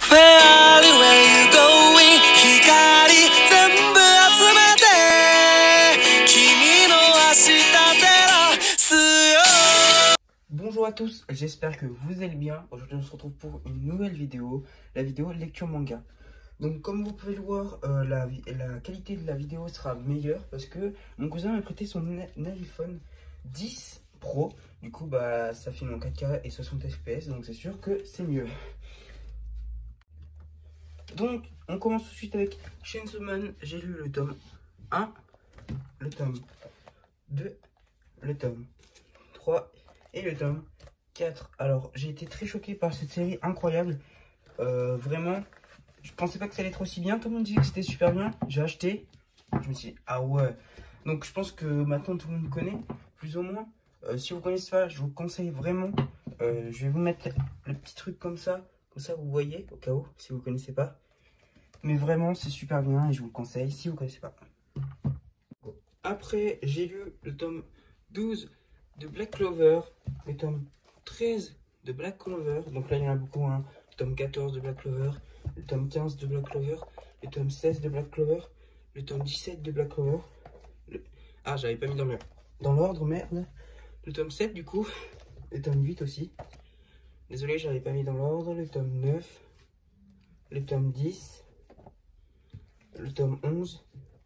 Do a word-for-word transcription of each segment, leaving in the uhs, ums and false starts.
Where are you, where you going? 光全部集めて君の明日照らすよ。 Bonjour à tous, j'espère que vous allez bien. Aujourd'hui on se retrouve pour une nouvelle vidéo, la vidéo lecture manga. Donc comme vous pouvez le voir, euh, la, la qualité de la vidéo sera meilleure parce que mon cousin m'a prêté son iPhone dix Pro. Du coup bah ça filme en quatre K et soixante F P S, donc c'est sûr que c'est mieux. Donc on commence tout de suite avec Chainsaw Man. J'ai lu le tome un, le tome deux, le tome trois et le tome quatre. Alors j'ai été très choqué par cette série incroyable. Euh, vraiment, je pensais pas que ça allait être aussi bien. Tout le monde disait que c'était super bien. J'ai acheté. Je me suis dit, ah ouais. Donc je pense que maintenant tout le monde connaît, plus ou moins. Euh, si vous connaissez pas, je vous conseille vraiment. Euh, je vais vous mettre le petit truc comme ça. Comme ça vous voyez, au cas où, si vous connaissez pas. Mais vraiment, c'est super bien et je vous le conseille si vous connaissez pas. Après, j'ai lu le tome douze de Black Clover, le tome treize de Black Clover. Donc là, il y en a beaucoup, hein. Le tome quatorze de Black Clover, le tome quinze de Black Clover, le tome seize de Black Clover, le tome dix-sept de Black Clover. Le... Ah, j'avais pas mis dans le dans l'ordre, merde. Le tome sept, du coup. Le tome huit aussi. Désolé, j'avais pas mis dans l'ordre. Le tome neuf. Le tome dix. Le tome onze.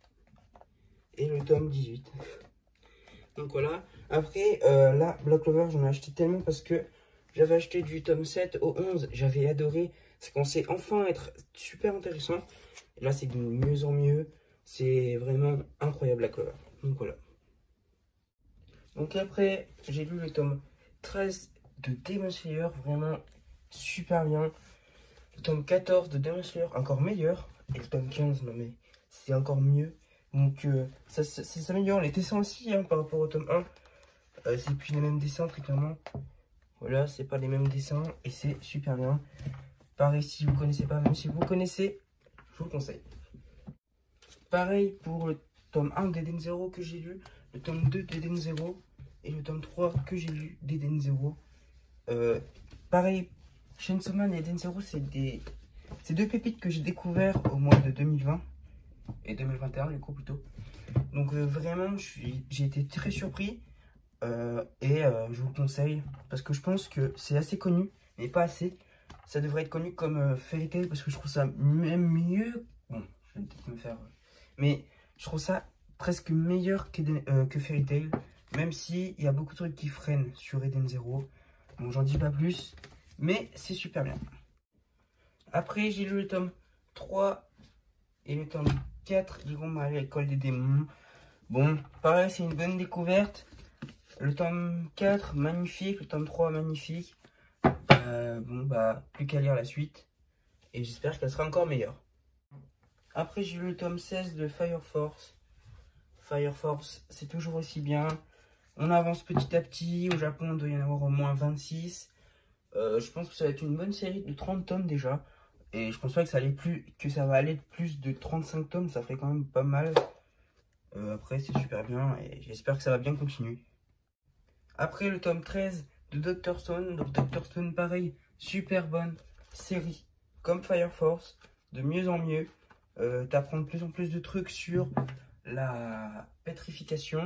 Et le tome dix-huit. Donc voilà. Après, euh, là, Black Clover, j'en ai acheté tellement parce que j'avais acheté du tome sept au onze. J'avais adoré. C'est qu'on sait enfin être super intéressant. Et là, c'est de mieux en mieux. C'est vraiment incroyable, Black Clover. Donc voilà. Donc après, j'ai lu le tome treize de Demon Slayer. Vraiment super bien. Le tome quatorze de Demon Slayer, encore meilleur. Et le tome quinze, non mais c'est encore mieux. Donc euh, ça, ça, ça s'améliore. Les dessins aussi, hein, par rapport au tome un. Euh, c'est plus les mêmes dessins, très clairement. Voilà, c'est pas les mêmes dessins. Et c'est super bien. Pareil, si vous connaissez pas, même si vous connaissez, je vous le conseille. Pareil pour le tome un d'Eden Zero que j'ai lu. Le tome deux d'Eden Zero. Et le tome trois que j'ai lu d'Eden Zero. Euh, pareil, Chainsaw Man et Eden Zero, c'est des... C'est deux pépites que j'ai découvert au mois de deux mille vingt. Et deux mille vingt et un, du coup, plutôt. Donc, euh, vraiment, j'ai été très surpris. Euh, et euh, je vous le conseille. Parce que je pense que c'est assez connu, mais pas assez. Ça devrait être connu comme euh, Fairy Tail, parce que je trouve ça même mieux. Bon, je vais peut-être me faire... Mais je trouve ça presque meilleur euh, que Fairy Tail. Même s'il y a beaucoup de trucs qui freinent sur Eden Zero. Bon, j'en dis pas plus. Mais c'est super bien. Après, j'ai lu le tome trois et le tome quatre. Ils vont à l'école des démons. Bon, pareil, c'est une bonne découverte. Le tome quatre, magnifique. Le tome trois, magnifique. Euh, bon, bah, plus qu'à lire la suite. Et j'espère qu'elle sera encore meilleure. Après, j'ai lu le tome seize de Fire Force. Fire Force, c'est toujours aussi bien. On avance petit à petit. Au Japon, il doit y en avoir au moins vingt-six. Euh, je pense que ça va être une bonne série de trente tomes déjà. Et je pense pas que ça, allait plus, que ça va aller de plus de trente-cinq tomes. Ça ferait quand même pas mal. Euh, après, c'est super bien. Et j'espère que ça va bien continuer. Après, le tome treize de Doctor Stone. Donc, Doctor Stone, pareil. Super bonne série. Comme Fire Force. De mieux en mieux. Euh, T'apprends de plus en plus de trucs sur la pétrification.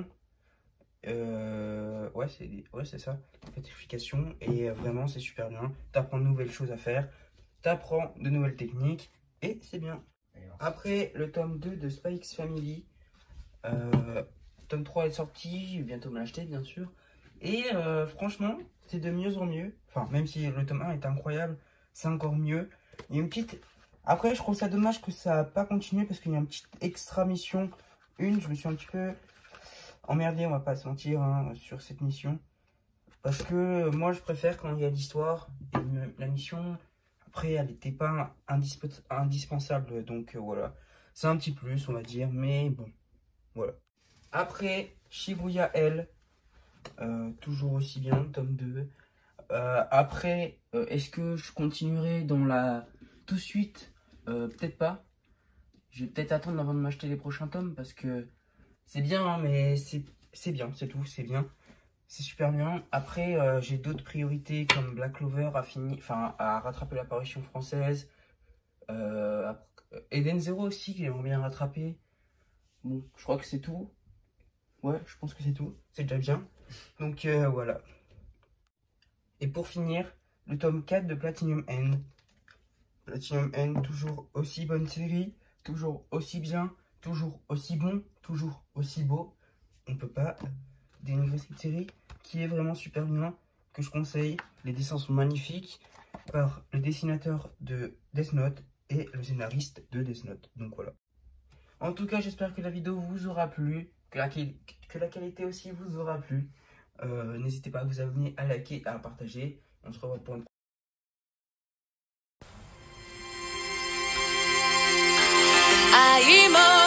Euh, ouais, c'est ouais, c'est ça. La pétrification. Et euh, vraiment, c'est super bien. T'apprends de nouvelles choses à faire. T'apprends de nouvelles techniques et c'est bien. Après le tome deux de Spy X Family, euh, tome trois est sorti, je vais bientôt me l'acheter bien sûr. Et euh, franchement, c'est de mieux en mieux. Enfin, même si le tome un est incroyable, c'est encore mieux. Il y a une petite... Après, je trouve ça dommage que ça n'a pas continué parce qu'il y a une petite extra mission. Une, je me suis un petit peu emmerdé, on va pas se mentir, hein, sur cette mission. Parce que moi, je préfère quand il y a l'histoire et la mission... Après, elle n'était pas indisp indispensable, donc euh, voilà. C'est un petit plus, on va dire, mais bon, voilà. Après, Shibuya L, euh, toujours aussi bien, tome deux. Euh, après, euh, est-ce que je continuerai dans la... tout de suite euh, peut-être pas. Je vais peut-être attendre avant de m'acheter les prochains tomes, parce que c'est bien, hein, mais c'est bien, c'est tout, c'est bien. C'est super bien. Après, euh, j'ai d'autres priorités comme Black Clover à finir, enfin à rattraper l'apparition française. Euh, Eden Zero aussi, que j'aimerais bien rattraper. Bon, je crois que c'est tout. Ouais, je pense que c'est tout. C'est déjà bien. Donc euh, voilà. Et pour finir, le tome quatre de Platinum End. Platinum End, toujours aussi bonne série, toujours aussi bien, toujours aussi bon, toujours aussi beau. On ne peut pas dénigrer cette série qui est vraiment super bien, que je conseille. Les dessins sont magnifiques par le dessinateur de Death Note et le scénariste de Death Note. Donc voilà. En tout cas, j'espère que la vidéo vous aura plu, que la, que la qualité aussi vous aura plu. Euh, N'hésitez pas à vous abonner, à liker, à partager. On se revoit pour une 愛も